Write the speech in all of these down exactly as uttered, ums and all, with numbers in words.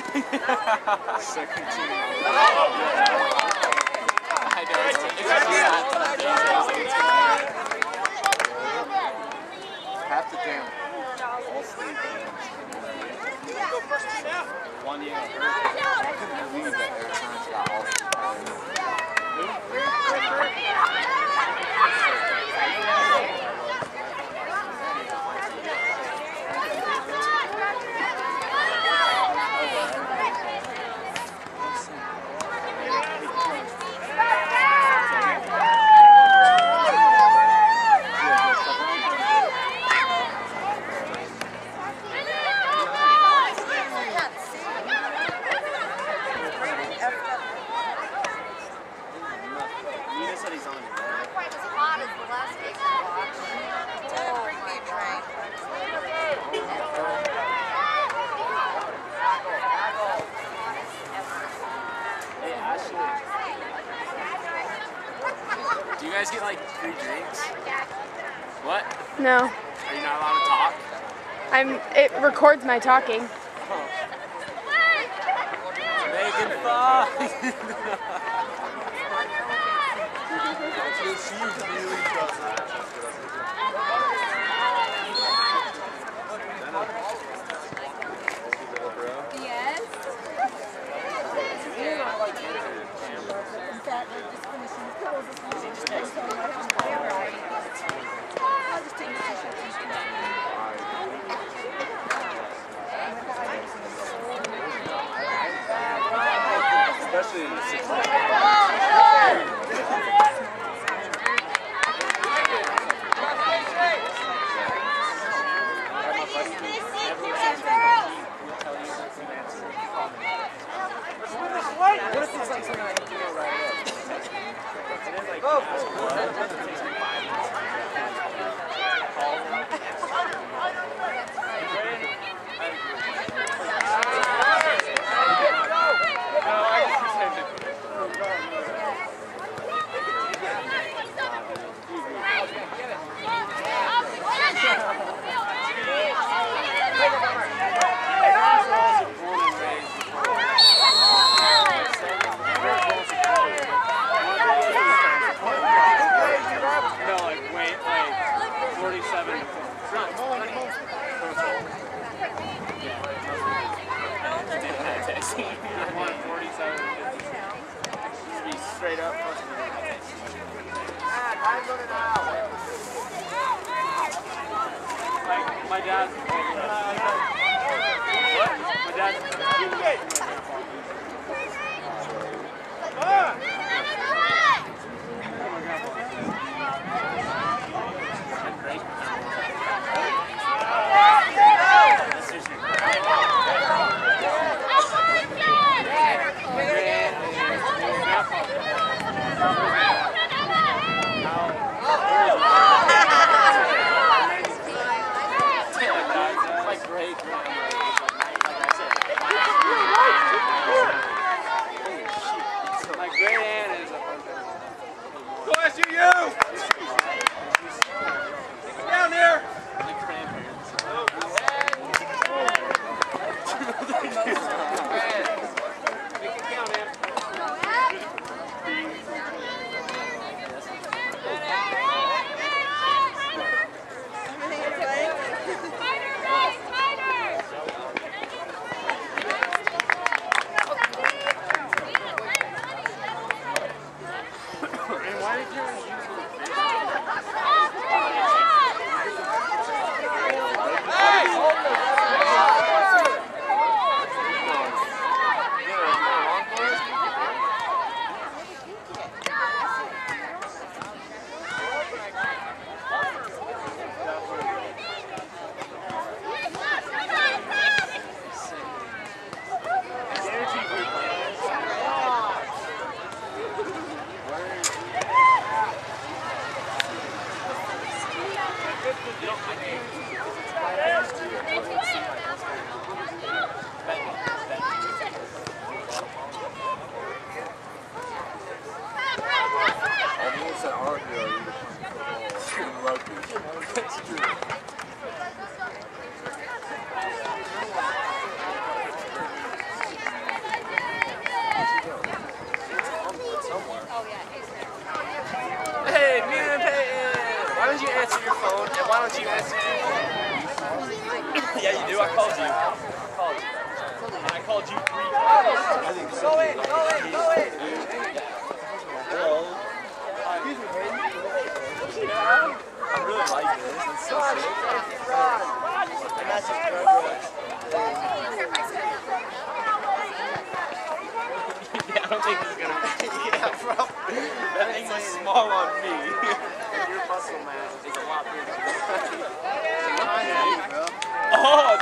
Second team. I know, it's, it's just sad to the days. Half the damn all state games. One year. I couldn't believe that Arizona's got all state. Do you guys get like free drinks? What? No. Are you not allowed to talk? I'm. It records my talking. Making fun. Yes. Especially in the sixties. What if it's like something I can do right away? It is like, oh, straight up. Like my dad. What? My dad. My great Yeah, you do. I called you. I called you. And I called you three times. Go in, go in, go in. I really like this. It's so sick. And that's just drug rush. Yeah, I don't think this is gonna be. Yeah, bro. That thing was small on me. Your muscle mass is a lot bigger. Oh!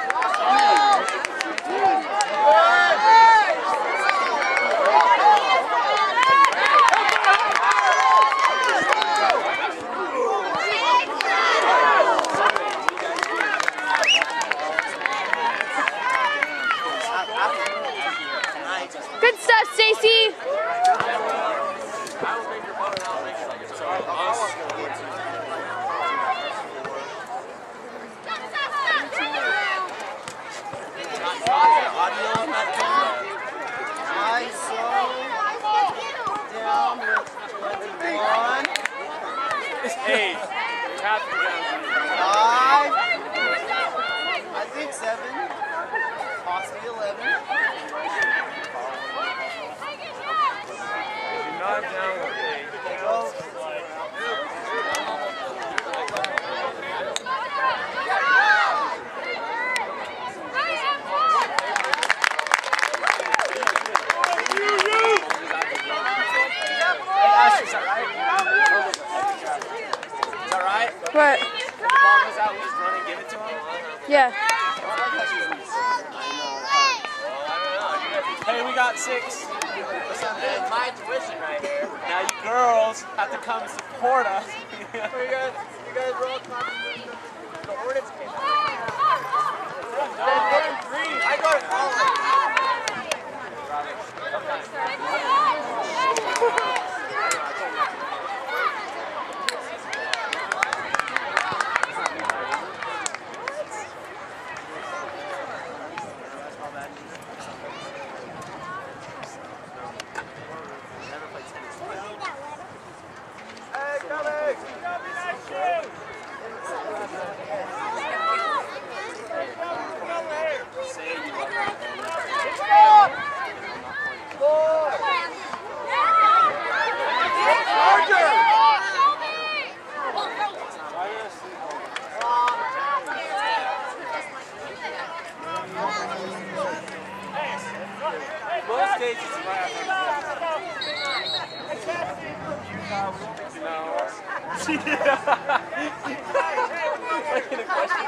Good stuff, Stacy. Hey, half the ground. Five. I think seven. Possibly eleven. You're not down with me. Go. What? The ball goes out, we just run and give it to him? Yeah. Hey, we got six. That's my tuition right here. Now you girls have to come and support us. You guys, you guys were all talking about the Hornets game. I go to college. Most stages it's right after. Making a question.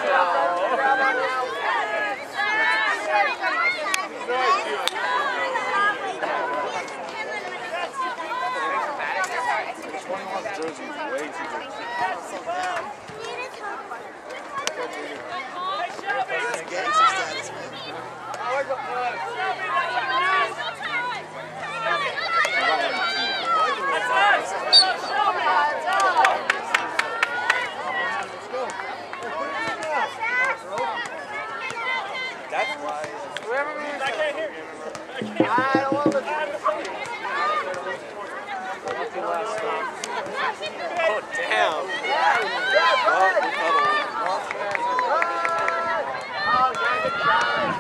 Jersey is way too That's why. Whoever moves, I can't hear you. I don't want to. Oh, damn. Oh, yeah, good job.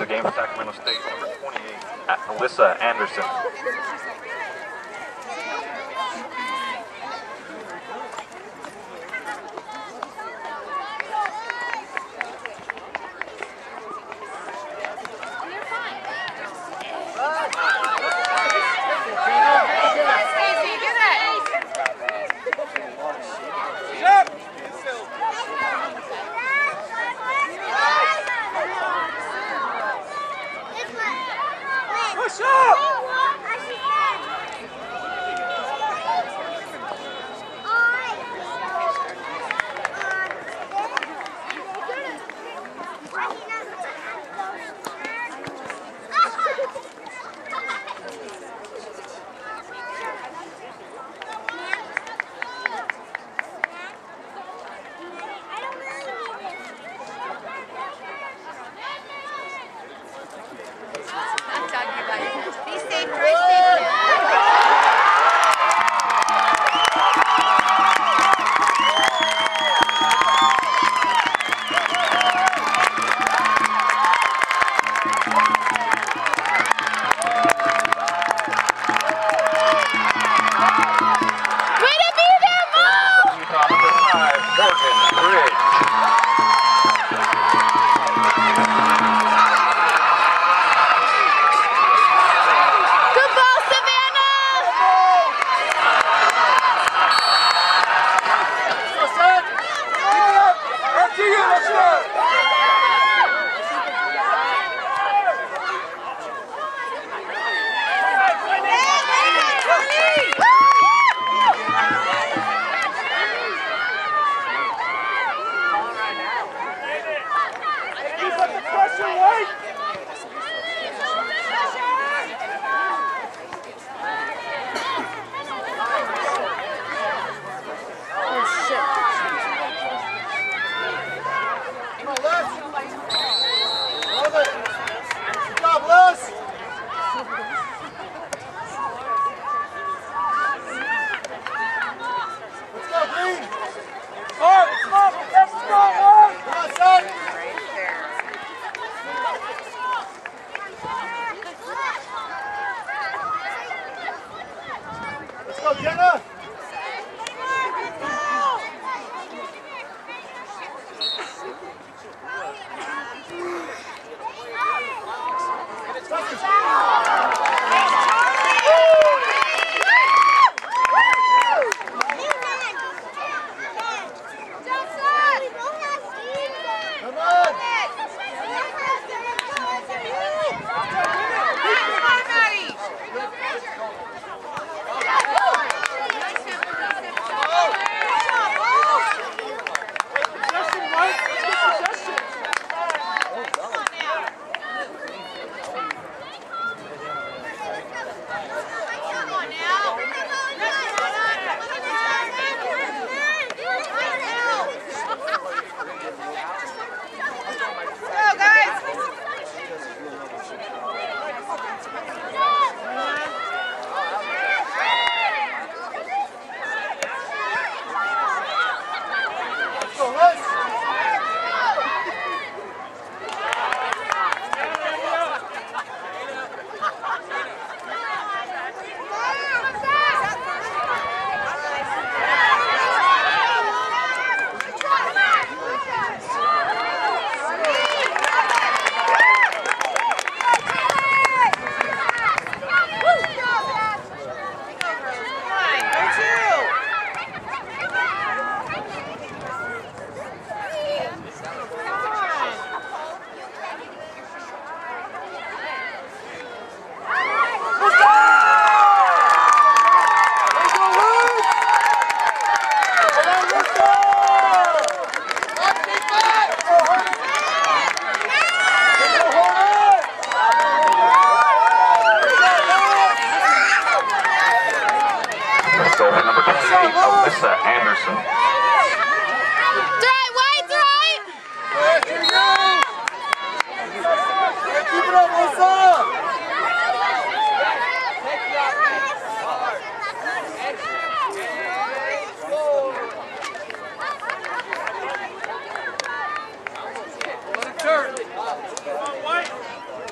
game for Sacramento State, number twenty-eight, Alyssa Anderson. Push up! I'm talking about you. Be safe, drive safely. Way to be there, Mom! Utah number five, Morgan Bridge. Let's go, Jenna! Alyssa Anderson. Right, wide, right! Here we go! Keep it up, Alyssa! Turn. Come on, White.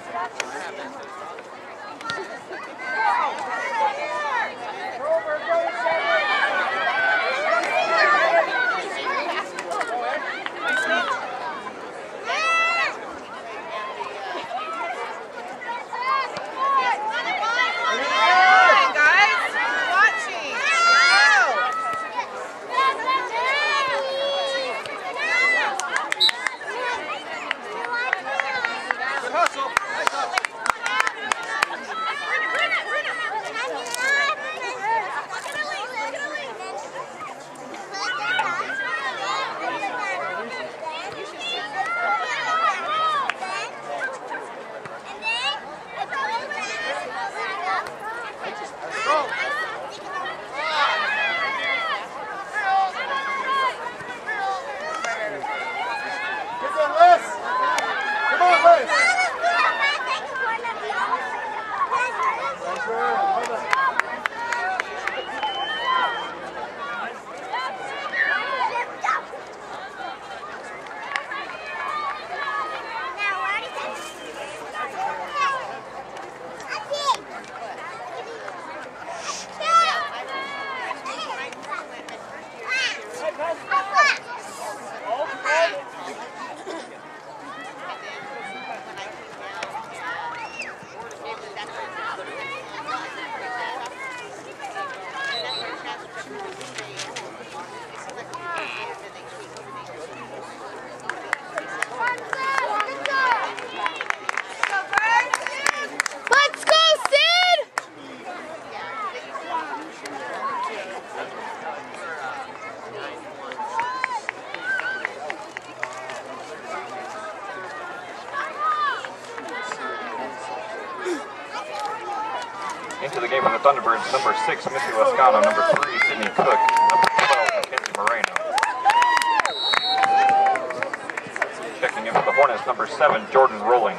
Into the game for the Thunderbirds, number six, Missy Lascano, number three, Sydney Cook, number twelve, Mackenzie Moreno. Checking in for the Hornets, number seven, Jordan Rolling.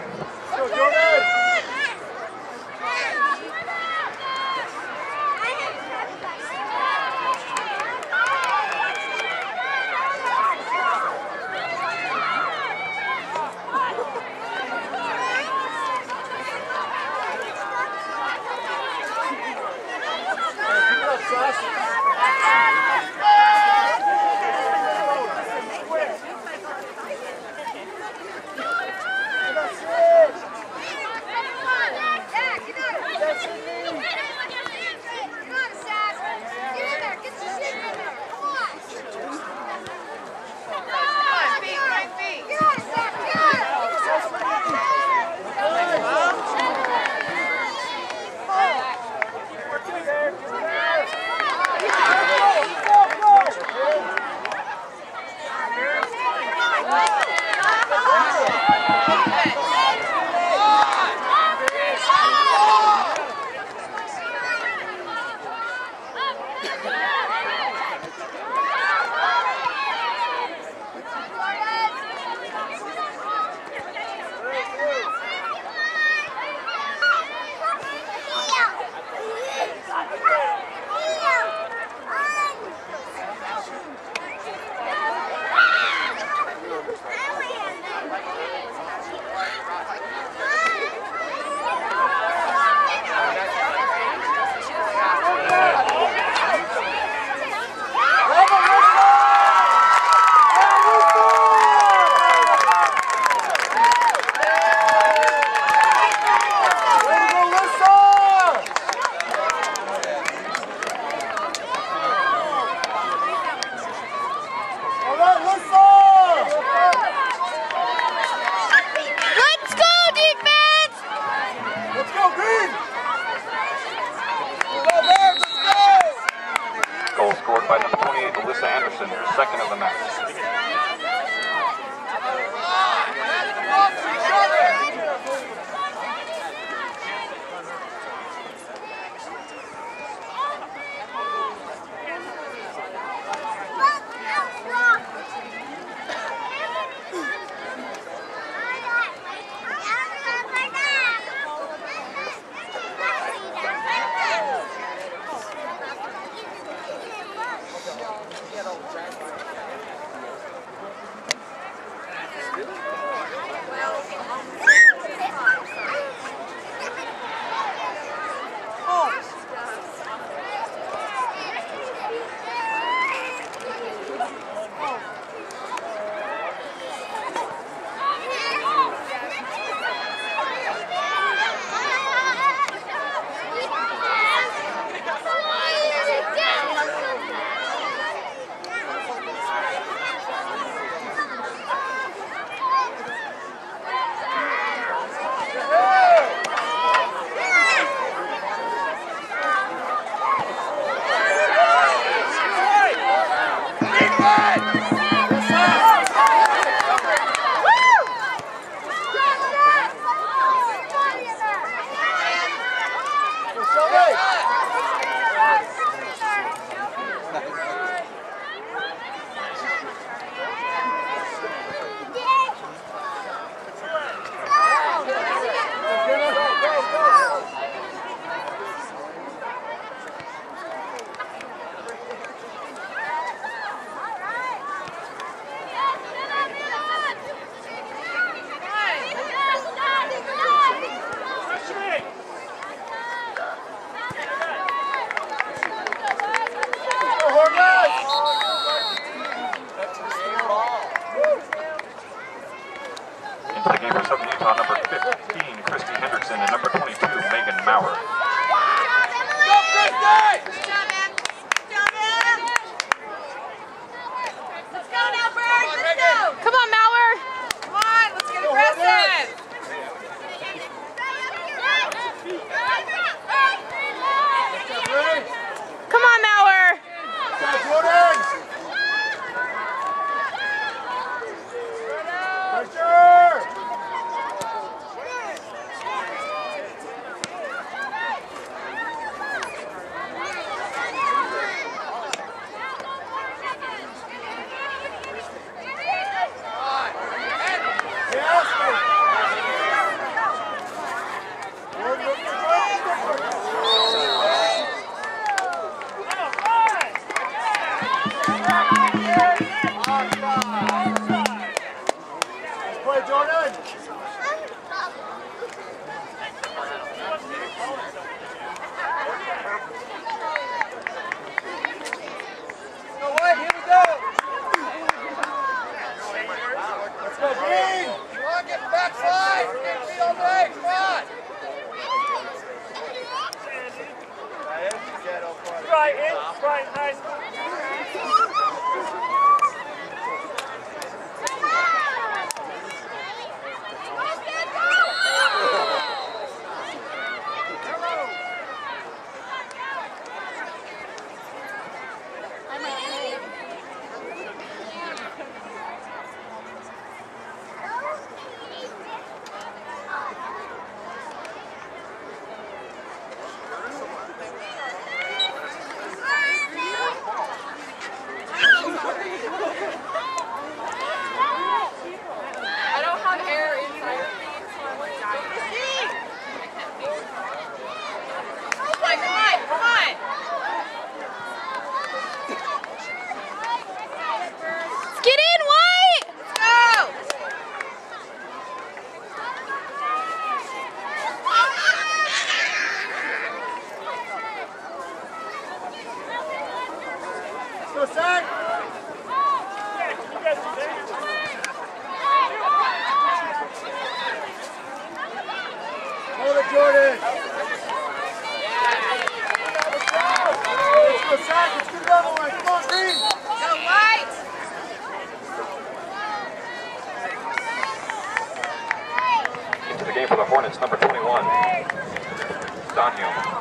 Second of the match. Into the game for Southern Utah, number fifteen, Christy Hendrickson, and number twenty-two, Megan Maurer. Go, Christy! Good job, Em. Good job, Em. Let's go now, Bird. Let's go. Come on, Maurer. Come on, let's get aggressive. Come on, Maurer. Brian, nice. I don't have air inside of me, so I'm like dying. Come on, come on, come on! Let's get in, White! Let's go! Let's go, son! Hold it, Jordan! Let's go! Let's go, son! Let's get another one! Come on, Green! Go, White! Into the game for the Hornets, number twenty-one, Donahue.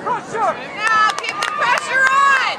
Now keep the pressure on!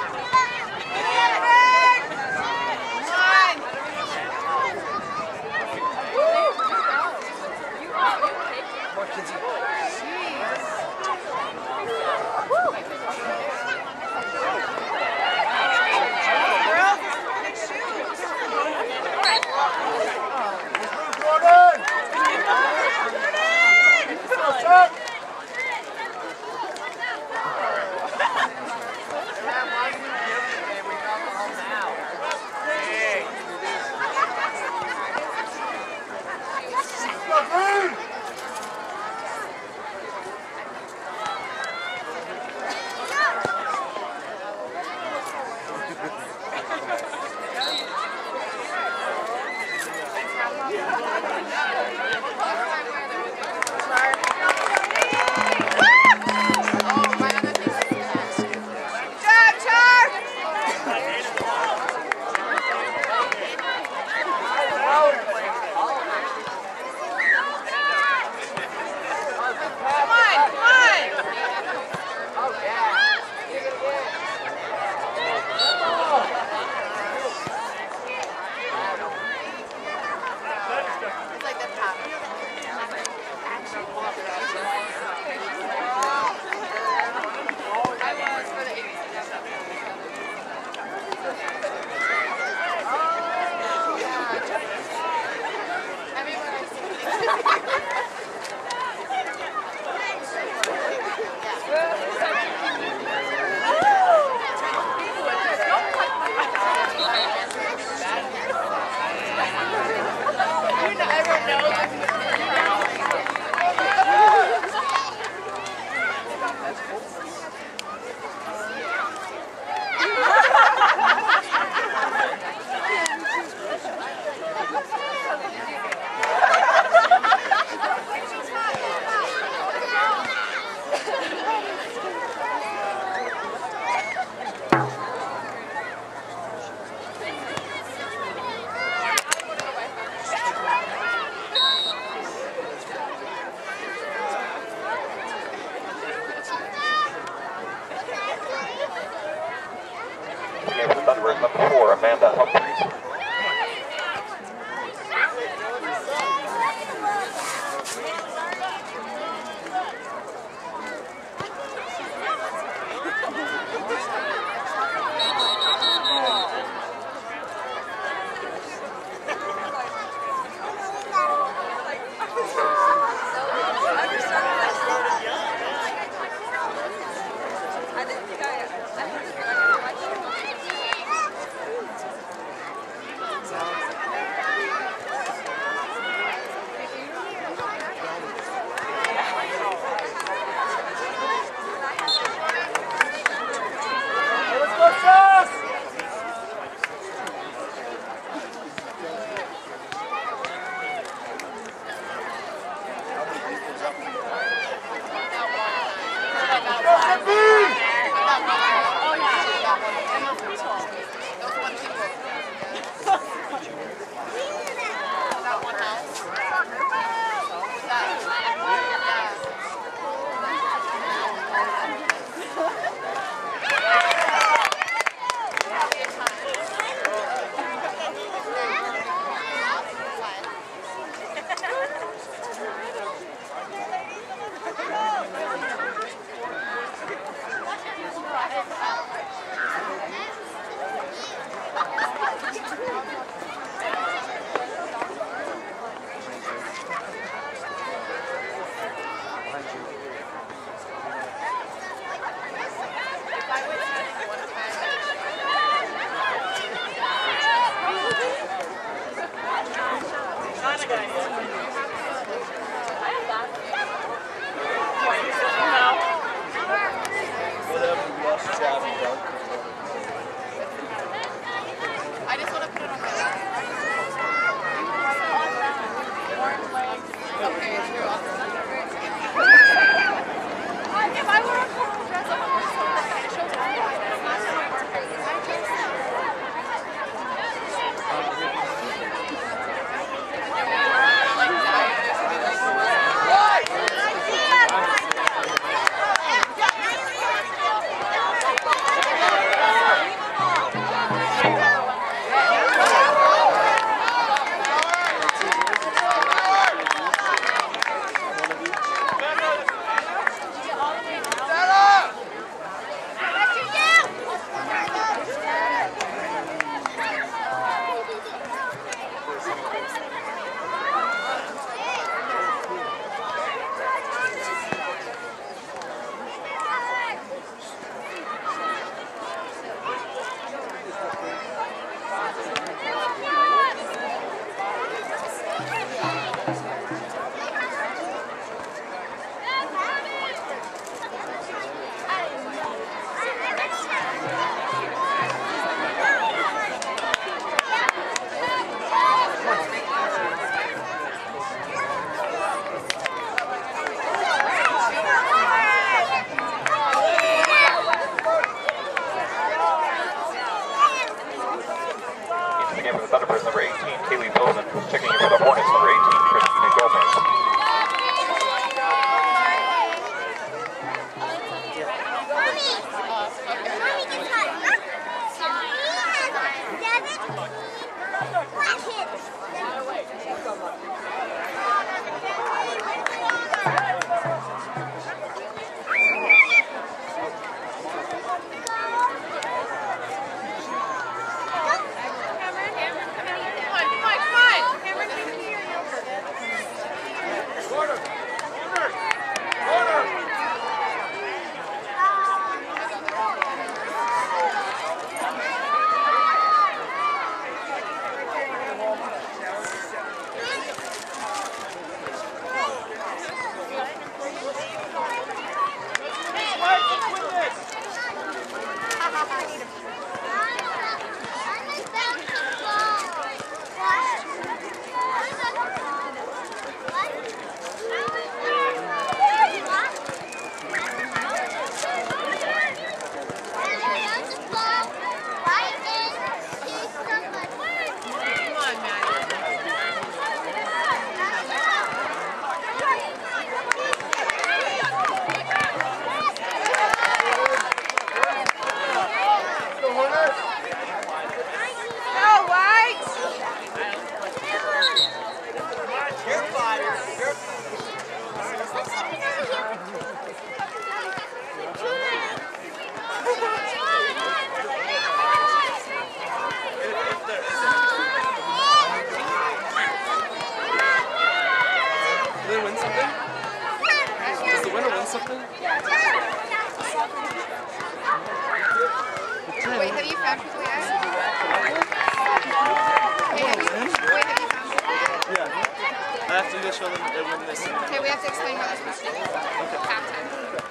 Thunderbirds number four, Amanda Humphries. Wait, have you found people yet? Wait, have you, wait, have you found people yet? Yeah. I have to go show them it when they see me. Okay, we have to explain how this works. Okay. Halftime.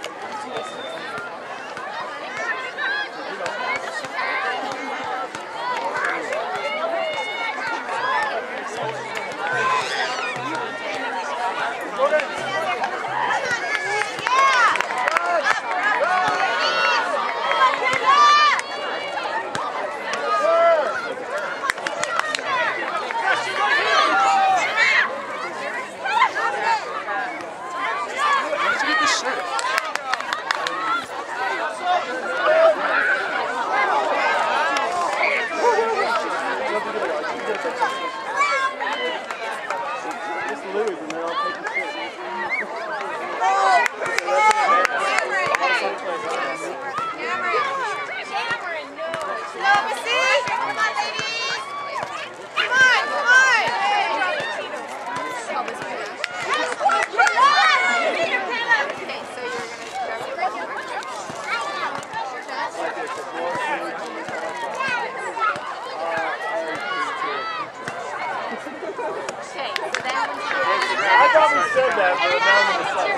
I thought we said that, but now I'm going to say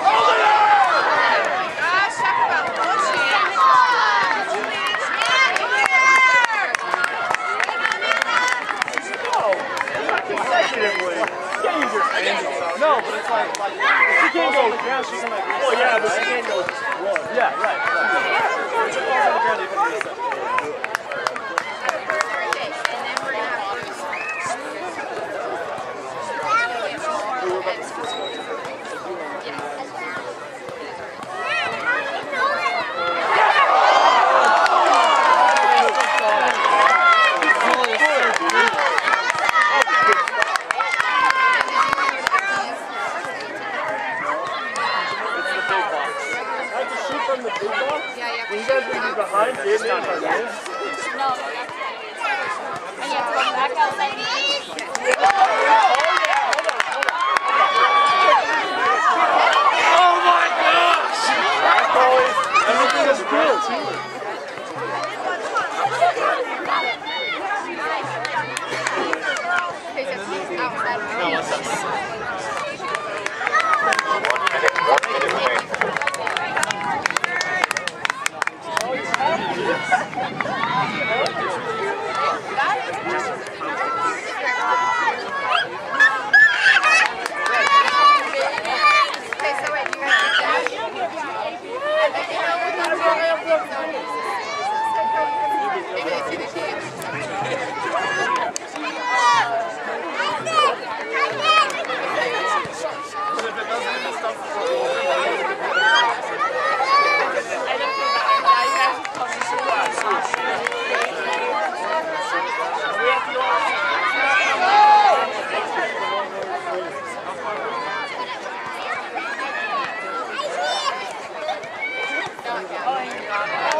Gosh, talk about bullshit. consecutively. You can't use your hands. No, but it's like, like she can't go down, she's like, oh yeah, but she can't go one. Yeah, right. right. She falls on the ground, you can do stuff. Behind Disney, no. I need to go back out, ladies. Oh my gosh! Everything is real too.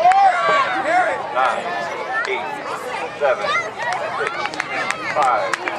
Nine, eight, seven, six, five.